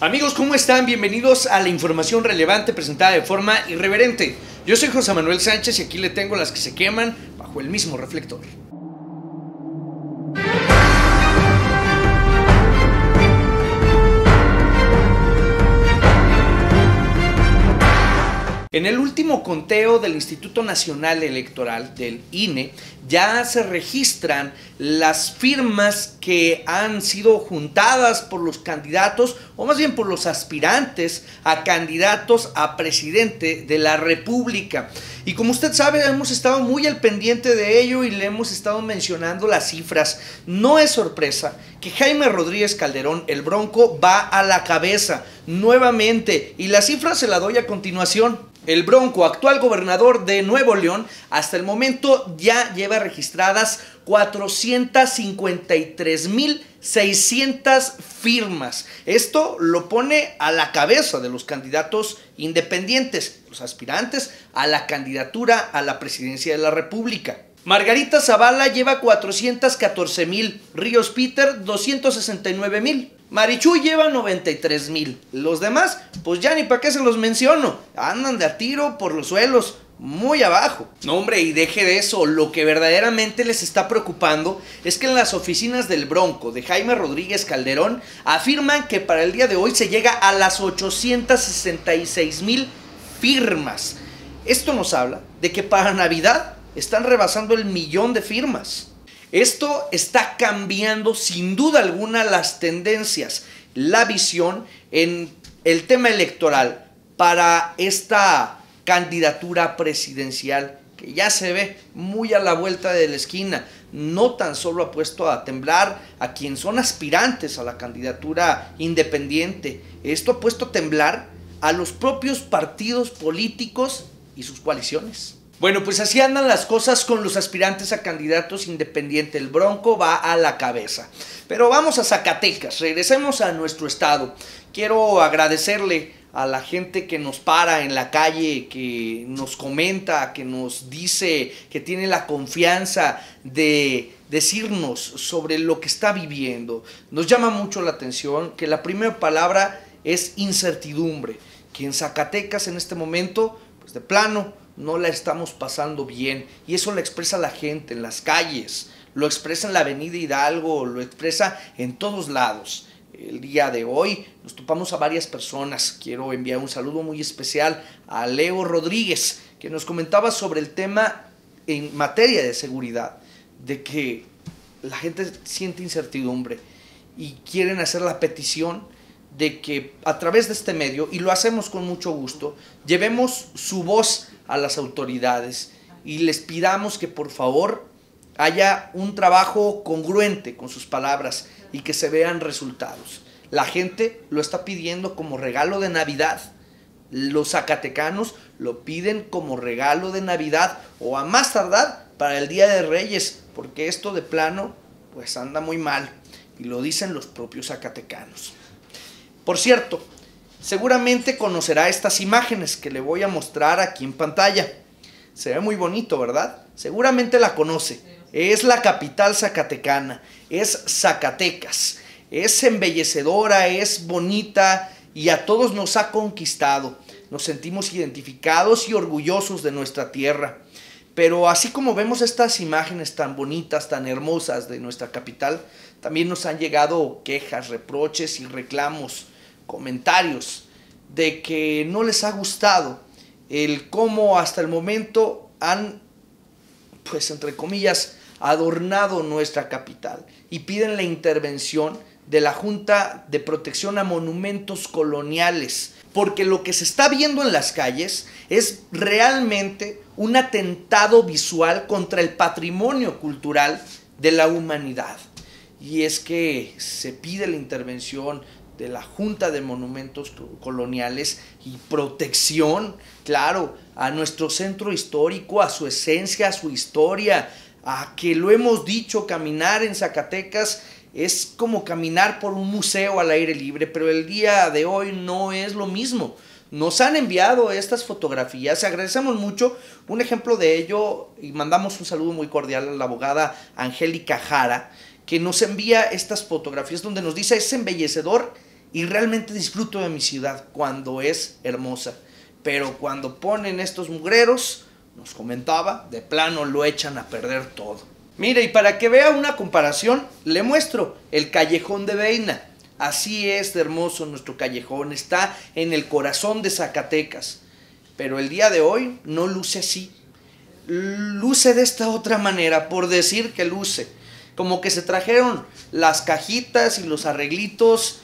Amigos, ¿cómo están? Bienvenidos a la información relevante presentada de forma irreverente. Yo soy José Manuel Sánchez y aquí le tengo las que se queman bajo el mismo reflector. En el último conteo del Instituto Nacional Electoral, del INE, ya se registran las firmas que han sido juntadas por los candidatos, o más bien por los aspirantes a candidatos a presidente de la República. Y como usted sabe, hemos estado muy al pendiente de ello y le hemos estado mencionando las cifras. No es sorpresa que Jaime Rodríguez Calderón, el Bronco, va a la cabeza nuevamente, y la cifra se la doy a continuación. El Bronco, actual gobernador de Nuevo León, hasta el momento ya lleva registradas 453,600 firmas. Esto lo pone a la cabeza de los candidatos independientes, los aspirantes a la candidatura a la presidencia de la República. Margarita Zavala lleva 414,000, Ríos Peter 269,000. Marichuy lleva 93,000. Los demás, pues ya ni para qué se los menciono. Andan de a tiro por los suelos, muy abajo. No, hombre, y deje de eso. Lo que verdaderamente les está preocupando es que en las oficinas del Bronco, de Jaime Rodríguez Calderón, afirman que para el día de hoy se llega a las 866,000 firmas. Esto nos habla de que para Navidad están rebasando el 1,000,000 de firmas. Esto está cambiando sin duda alguna las tendencias, la visión en el tema electoral para esta candidatura presidencial que ya se ve muy a la vuelta de la esquina. No tan solo ha puesto a temblar a quienes son aspirantes a la candidatura independiente, esto ha puesto a temblar a los propios partidos políticos y sus coaliciones. Bueno, pues así andan las cosas con los aspirantes a candidatos independientes. El Bronco va a la cabeza. Pero vamos a Zacatecas, regresemos a nuestro estado. Quiero agradecerle a la gente que nos para en la calle, que nos comenta, que nos dice, que tiene la confianza de decirnos sobre lo que está viviendo. Nos llama mucho la atención que la primera palabra es incertidumbre, que en Zacatecas en este momento, pues de plano, no la estamos pasando bien, y eso lo expresa la gente en las calles, lo expresa en la avenida Hidalgo, lo expresa en todos lados. El día de hoy nos topamos a varias personas. Quiero enviar un saludo muy especial a Leo Rodríguez, que nos comentaba sobre el tema en materia de seguridad, de que la gente siente incertidumbre y quieren hacer la petición de que a través de este medio, y lo hacemos con mucho gusto, llevemos su voz a las autoridades y les pidamos que por favor haya un trabajo congruente con sus palabras y que se vean resultados. La gente lo está pidiendo como regalo de Navidad. Los zacatecanos lo piden como regalo de Navidad o a más tardar para el Día de Reyes, porque esto de plano pues anda muy mal, y lo dicen los propios zacatecanos. Por cierto, seguramente conocerá estas imágenes que le voy a mostrar aquí en pantalla. Se ve muy bonito, ¿verdad? Seguramente la conoce. Es la capital zacatecana, es Zacatecas. Es embellecedora, es bonita y a todos nos ha conquistado. Nos sentimos identificados y orgullosos de nuestra tierra. Pero así como vemos estas imágenes tan bonitas, tan hermosas de nuestra capital, también nos han llegado quejas, reproches y reclamos, comentarios de que no les ha gustado el cómo hasta el momento han, pues entre comillas, adornado nuestra capital, y piden la intervención de la Junta de Protección a Monumentos Coloniales, porque lo que se está viendo en las calles es realmente un atentado visual contra el patrimonio cultural de la humanidad. Y es que se pide la intervención de la Junta de Monumentos Coloniales y protección, claro, a nuestro centro histórico, a su esencia, a su historia, a que lo hemos dicho, caminar en Zacatecas es como caminar por un museo al aire libre, pero el día de hoy no es lo mismo. Nos han enviado estas fotografías, agradecemos mucho. Un ejemplo de ello, y mandamos un saludo muy cordial a la abogada Angélica Jara, que nos envía estas fotografías donde nos dice: es embellecedor y realmente disfruto de mi ciudad cuando es hermosa. Pero cuando ponen estos mugreros, nos comentaba, de plano lo echan a perder todo. Mire, y para que vea una comparación, le muestro el Callejón de Beina. Así es de hermoso nuestro callejón, está en el corazón de Zacatecas. Pero el día de hoy no luce así. Luce de esta otra manera, por decir que luce. Como que se trajeron las cajitas y los arreglitos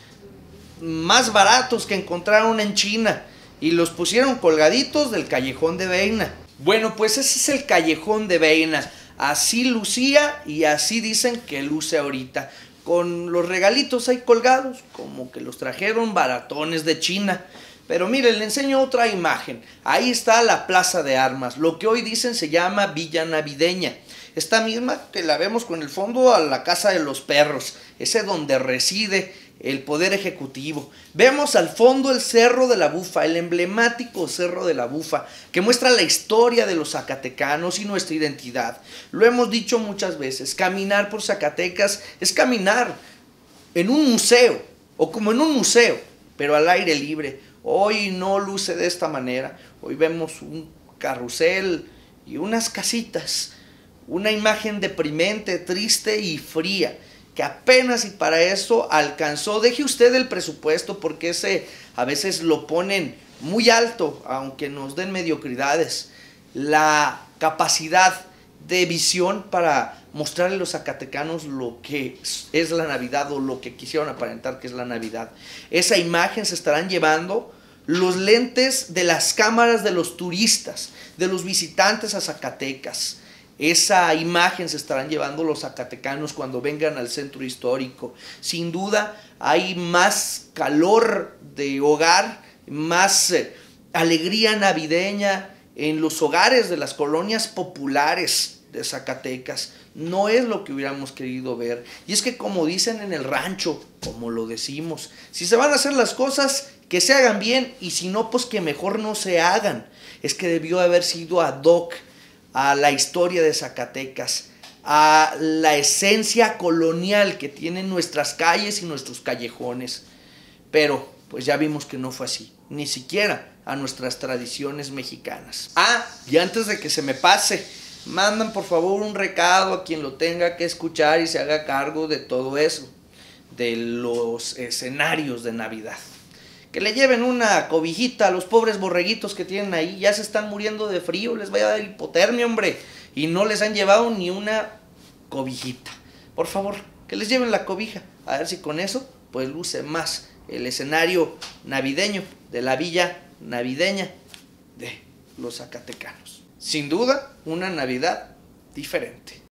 más baratos que encontraron en China y los pusieron colgaditos del Callejón de Beina. Bueno, pues ese es el Callejón de Beina. Así lucía y así dicen que luce ahorita. Con los regalitos ahí colgados, como que los trajeron baratones de China. Pero miren, le enseño otra imagen. Ahí está la Plaza de Armas, lo que hoy dicen se llama Villa Navideña. Esta misma que la vemos con el fondo a la Casa de los Perros, ese donde reside el Poder Ejecutivo. Vemos al fondo el Cerro de la Bufa, el emblemático Cerro de la Bufa, que muestra la historia de los zacatecanos y nuestra identidad. Lo hemos dicho muchas veces, caminar por Zacatecas es caminar en un museo, o como en un museo, pero al aire libre. Hoy no luce de esta manera. Hoy vemos un carrusel y unas casitas, una imagen deprimente, triste y fría, que apenas y para eso alcanzó. Deje usted el presupuesto, porque ese a veces lo ponen muy alto, aunque nos den mediocridades. La capacidad de visión para mostrarle a los zacatecanos lo que es la Navidad, o lo que quisieron aparentar que es la Navidad. Esa imagen se estarán llevando los lentes de las cámaras de los turistas, de los visitantes a Zacatecas. Esa imagen se estarán llevando los zacatecanos cuando vengan al centro histórico. Sin duda hay más calor de hogar, más alegría navideña en los hogares de las colonias populares de Zacatecas. No es lo que hubiéramos querido ver. Y es que, como dicen en el rancho, como lo decimos, si se van a hacer las cosas, que se hagan bien, y si no, pues que mejor no se hagan. Es que debió haber sido ad hoc a la historia de Zacatecas, a la esencia colonial que tienen nuestras calles y nuestros callejones. Pero pues ya vimos que no fue así, ni siquiera a nuestras tradiciones mexicanas. Y antes de que se me pase, mandan por favor un recado a quien lo tenga que escuchar y se haga cargo de todo eso, de los escenarios de Navidad. Que le lleven una cobijita a los pobres borreguitos que tienen ahí. Ya se están muriendo de frío, les vaya a dar hipotermia, hombre. Y no les han llevado ni una cobijita. Por favor, que les lleven la cobija. A ver si con eso, pues luce más el escenario navideño de la villa navideña de los zacatecanos. Sin duda, una Navidad diferente.